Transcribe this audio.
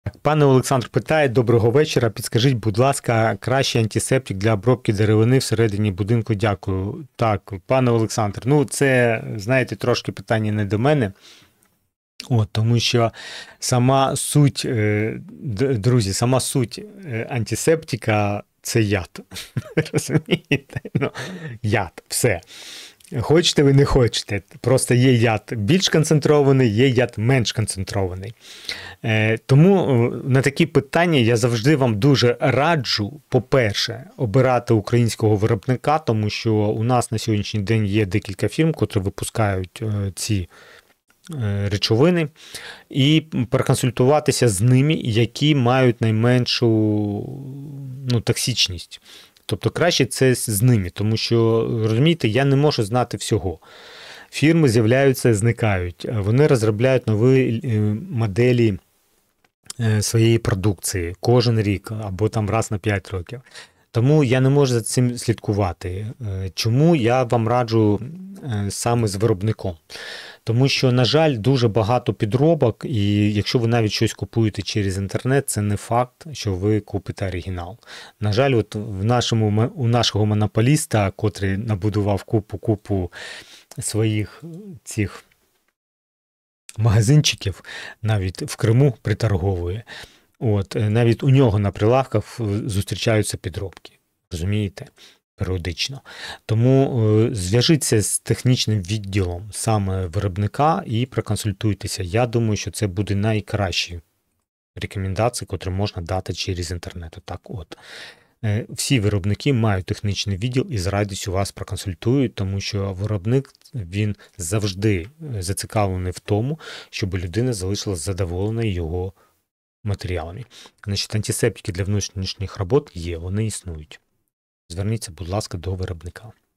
Пане Олександр питає: доброго вечора. Підскажіть, будь ласка, кращий антисептик для обробки деревини всередині будинку. Дякую. Так, пане Олександр, ну це, знаєте, трошки питання не до мене. Тому що сама суть, друзі, сама суть антисептика це яд. Розумієте? Ну, яд, все. Хочете ви не хочете. Просто є яд більш концентрований, є яд менш концентрований. Тому на такі питання я завжди вам дуже раджу, по-перше, обирати українського виробника, тому що у нас на сьогоднішній день є декілька фірм, котрі випускають ці речовини, і проконсультуватися з ними, які мають найменшу токсичність. Тобто краще це з ними, тому що, розумієте, я не можу знати всього. Фірми з'являються, зникають. Вони розробляють нові моделі своєї продукції кожен рік або там раз на 5 років. Тому я не можу за цим слідкувати. Чому я вам раджу саме з виробником? Тому що, на жаль, дуже багато підробок, і якщо ви навіть щось купуєте через інтернет, це не факт, що ви купите оригінал. На жаль, от у нашого монополіста, котрий набудував купу своїх цих магазинчиків, навіть в Криму приторговує, навіть у нього на прилавках зустрічаються підробки. Розумієте? Періодично. Тому зв'яжіться з технічним відділом саме виробника і проконсультуйтеся. Я думаю, що це буде найкращі рекомендації, котрі можна дати через інтернет. Всі виробники мають технічний відділ і з радістю вас проконсультують, тому що виробник, він завжди зацікавлений в тому, щоб людина залишилась задоволена його матеріалами. Значить, антисептики для внутрішніх робот є, вони існують. Зверніться, будь ласка, до виробника.